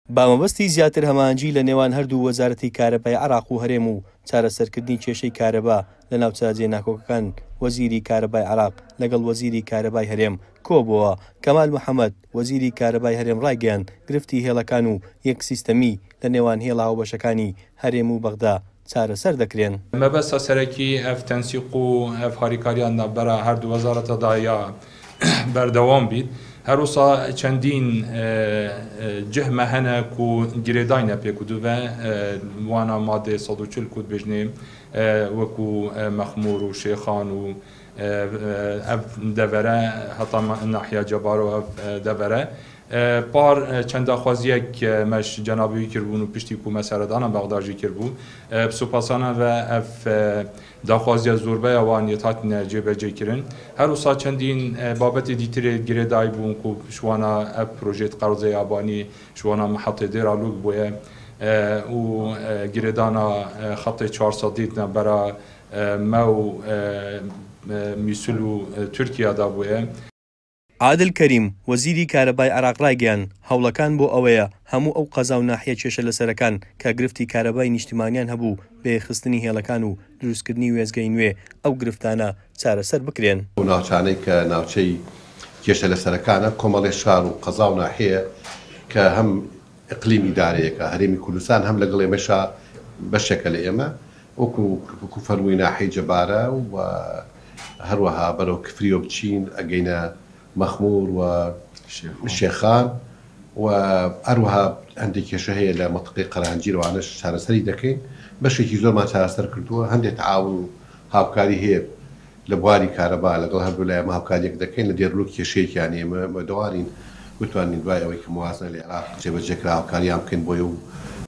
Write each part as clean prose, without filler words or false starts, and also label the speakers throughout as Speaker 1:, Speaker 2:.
Speaker 1: بامەبەستی زیاتر هەماهەنگی لە نێوان هەردوو وەزارەتی کارەبای عێراق و هەرێم و چارەسەرکردنی کێشەی کارەبا لە ناوچە ناکۆکەکان وەزیری کارەبای عێراق لەگەڵ وەزیری کارەبای هەرێم کۆبووە. کەمال محەممەد وەزیری کارەبای هەرێم ڕایگەیاند گرفتی هێڵەکان و یەک سیستەمی لە نێوان هێڵا هاوبەشەکانی هەرێم و بەغدا چارەسەر دەکرێن.
Speaker 2: مەبەستە سەرەکی ئەف تەنسیق و ئەف هاریکاریان بەرە هەردوو وەزارەتەدایە بەردەوام بیت. هەروسا چەندین جهمە هەنە و گرێداینە پێکوتوبە وانە مادێ 140 کود بژنێ وەکو مەخمور و شێخان و ئەف دەڤەرە هەتا ناحیا جەبار و ئەف دەڤەرە پار چەند داخوازیەک مەش جەنابوی کردبوون و پشتی کو مەسەرەدانە بەغداژی کردبوو سوپاسانە بە ئەف داخوازیە زۆربەی ئەوان هاتنە جێبەجێکردن. هەروسا چەندین بابەتی دیترێ گرێدای بوون و شوانە ئەف پرۆژێت قەرزەی ئابانی شوانە محەتێ دێرالوک بووە و گرێدانە خەتی 400 دیتنە بەرە مە و میسول و تورکیادا بووە.
Speaker 1: عادل کەریم وەزیری کارەبای عێراق ڕایگەیاند هەوڵەکان بۆ ئەوەیە هەموو ئەو قەزا و ناحیە کێشە لەسەرەکان کە گرفتی کارەبای نیشتیمانیان هەبوو بێخستنی هێڵەکان و دروستکردنی وێزگەی نوێ ئەو گرفتانە چارەسەر بکرێن.
Speaker 3: ناوچانەی کە ناوچەی کێشە لەسەرەکانە کۆمەڵی شار و قەزا و ناحیە کە هەم ئیقلیمی دارەیەکە هەرێمی کوردستان هەم لەگەڵ ئێمەشا بەشێکە لە ئێمە وەکو فەرمووی ناحیەی جەبارە و هەروەها بەرەو کفریۆ بچین ئەگەینە مەخمور و شێخان و هەروەها هەندێک کێشە هەیە لە مەنتیقەی قەرهەنجیرەوانش چارەسەری دەکەین. بەشێکی زۆرمان چارەسەر کردووە. هەندێک تەعاون و هاوکاری هەیە لە بواری کارەبا لەگەڵ هەردوو لایەمە هاوکاریەک دەکەین لە دێرلوک کێشەیەکیان ئێمە دەوارین بتوانین دوای ئەوەی کە موازنە لە عێراق جێبەجێکرا هاوکاریان بکەین بۆیە و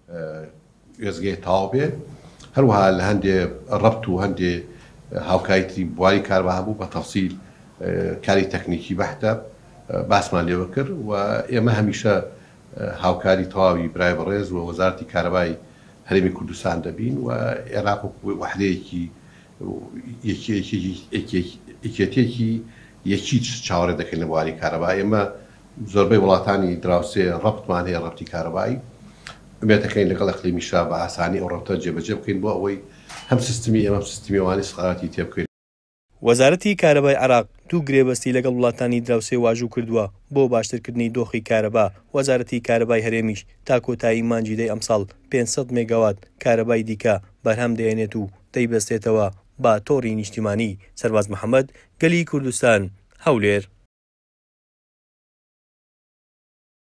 Speaker 3: وێزگەی تەواو بێ. هەروەها لە هەندێ ڕەبت و هەندێ هاوکاریی بواری کارەبا هەبوو بە تەفسیل کاری تەکنیکی بەحتە باسمان لێوە کرد و ئێمە هەمیشە هاوکاری تەواوی برای بەڕێز و وەزارەتی کارەبای هەرێمی کوردستان دەبین و عێراق وەحدەیەکی یەکێتێکی یەکیچ چاوەڕێ دەکەین لە بواری کارەبا. ئێمە زۆربەی وڵاتانی دراوسێ ڕەبتمان هەیە ڕەبتی کارەبایی ئومێدەکەین لەگەڵ ئەقلیمیشا بە ئاسانی ئەو ڕەبتە جێبەجێ بکەین بۆ ئەوەی هەم سیستمی ئێمە سیستمیوانی سقاراتی تێ بکەین.
Speaker 1: وەزارەتی کارەبای عێراق دوو گرێبەستی لەگەڵ وڵاتانی دراوسێ واژوو کردووە بۆ باشترکردنی دۆخی کارەبا. وەزارەتی کارەبای هەرێمیش تا کۆتایی مانگی دەی ئەمساڵ 500 مێگاوات کارەبای دیکە بەرهەم دەێنێت و دەیبەستێتەوە با تۆڕی نیشتیمانی. سەرباز محەممەد، گەلی کوردستان، هەولێر.